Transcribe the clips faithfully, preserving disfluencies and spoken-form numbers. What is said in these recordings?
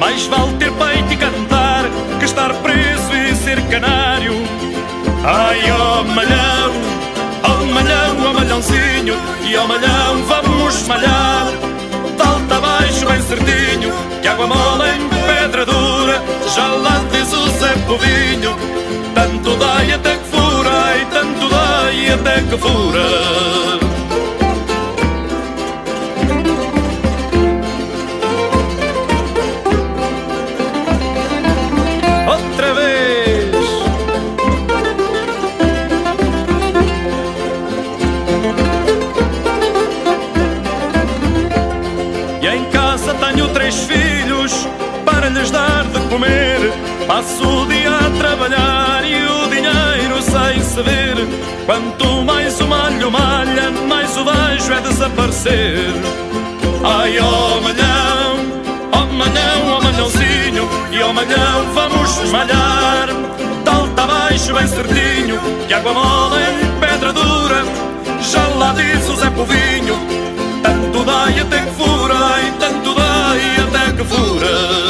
Mais vale ter peito e cantar que estar preso e ser canário. Ai, ó malhão, ó malhão, ó malhãozinho, e ó malhão vamos malhar. De alto a baixo bem certinho, que água mole em pedra dura. Já lá diz o Zé Povinho, tanto dai até que fura, e tanto dai até que fura. Outra vez. E em casa tenho três filhos para lhes dar de comer. Passo o dia a trabalhar e o dinheiro sem se ver. Quanto mais o malho malha, mais o beijo é desaparecer. Ai, ó malhão, ó malhão, ó malhãozinho, e ó malhão vamos malhar. De alto a baixo bem certinho, que água mole em pedra dura. Já lá diz o Zé Povinho, tanto dai até que fura, e tanto dai até que fura.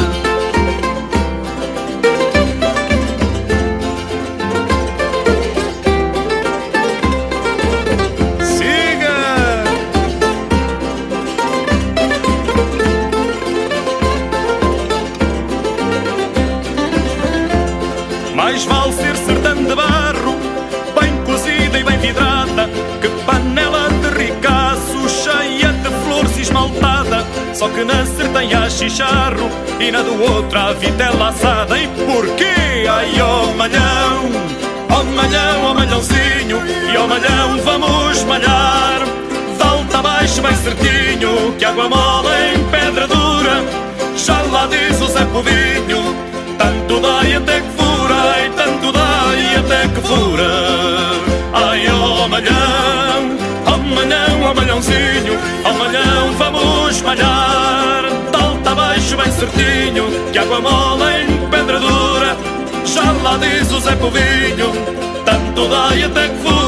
Mais vale ser sertão de barro, bem cozida e bem vidrada, que panela de ricaço cheia de flores e esmaltada. Só que na sertã há chicharro e na do outro há vitela assada. E porquê? Ai, ó malhão, ó malhão, ó malhãozinho, e ó malhão vamos malhar. De alto a baixo bem certinho, que água mole em pedra dura. Já lá diz o Zé Povinho, tanto dai até que fura, e tanto dai até que fura. Ai, ó malhão, ó malhão, ó malhãozinho, ó malhão vamos malhar. De alto a baixo bem certinho, que água mole em pedra dura. Já lá diz o Zé Povinho, tanto dai até que fura.